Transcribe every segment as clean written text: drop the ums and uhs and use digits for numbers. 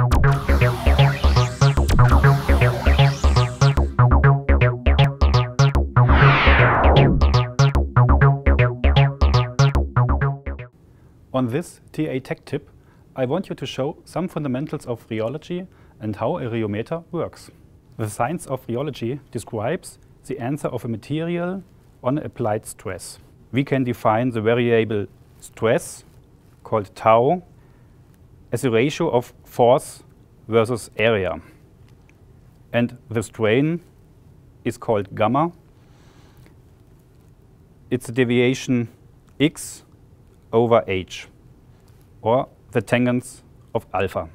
On this TA Tech tip, I want you to show some fundamentals of rheology and how a rheometer works. The science of rheology describes the answer of a material on applied stress. We can define the variable stress, called tau, as a ratio of force versus area. And the strain is called gamma. It's a deviation x over h, or the tangents of alpha.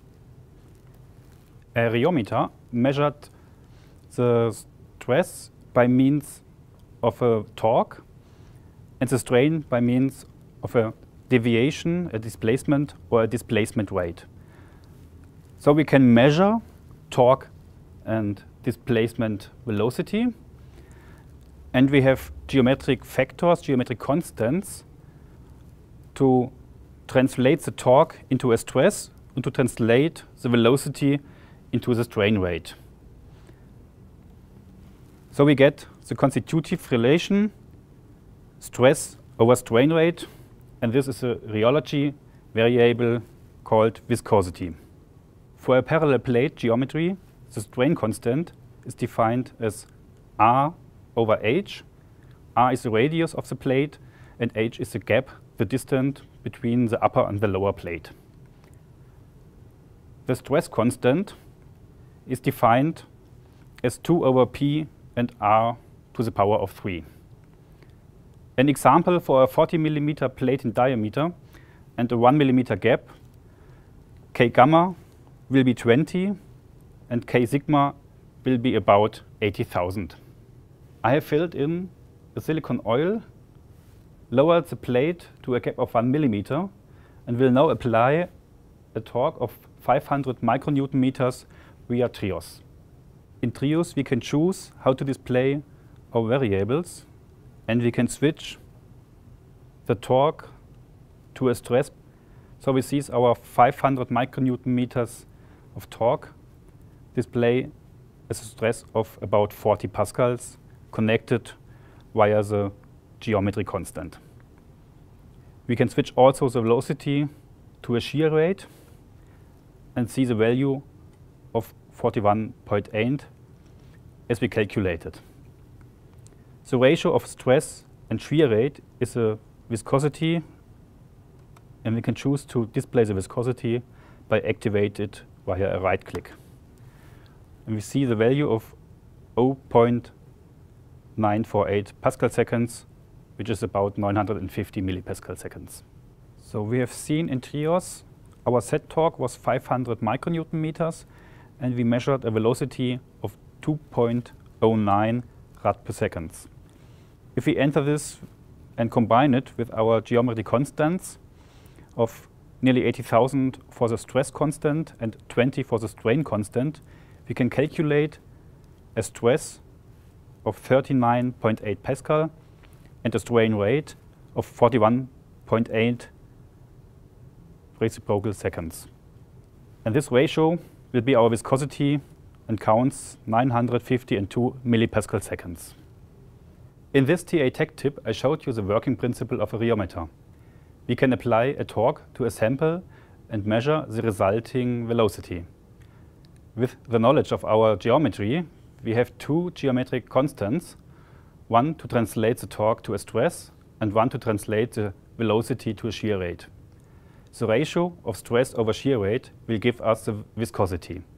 A rheometer measured the stress by means of a torque and the strain by means of a deviation, a displacement, or a displacement rate. So we can measure torque and displacement velocity, and we have geometric factors, geometric constants, to translate the torque into a stress and to translate the velocity into the strain rate. So we get the constitutive relation stress over strain rate, and this is a rheology variable called viscosity. For a parallel plate geometry, the strain constant is defined as R over h. R is the radius of the plate, and h is the gap, the distance between the upper and the lower plate. The stress constant is defined as 2 over p and r to the power of 3. An example for a 40 millimeter plate in diameter and a 1 millimeter gap, K gamma will be 20 and K sigma will be about 80,000. I have filled in the silicon oil, lowered the plate to a gap of 1 millimeter, and will now apply a torque of 500 micronewton meters via TRIOS. In TRIOS we can choose how to display our variables, and we can switch the torque to a stress. So we see our 500 micronewton meters of torque display as a stress of about 40 pascals connected via the geometry constant. We can switch also the velocity to a shear rate and see the value of 41.8 as we calculated. The ratio of stress and shear rate is a viscosity, and we can choose to display the viscosity by activating it via a right click. And we see the value of 0.948 Pascal seconds, which is about 950 millipascal seconds. So we have seen in TRIOS our set torque was 500 micronewton meters, and we measured a velocity of 2.09 rad per second. If we enter this and combine it with our geometry constants of nearly 80,000 for the stress constant and 20 for the strain constant, we can calculate a stress of 39.8 Pascal and a strain rate of 41.8 reciprocal seconds. And this ratio will be our viscosity and counts 952 millipascal seconds. In this TA Tech tip, I showed you the working principle of a rheometer. We can apply a torque to a sample and measure the resulting velocity. With the knowledge of our geometry, we have two geometric constants, one to translate the torque to a stress and one to translate the velocity to a shear rate. The ratio of stress over shear rate will give us the viscosity.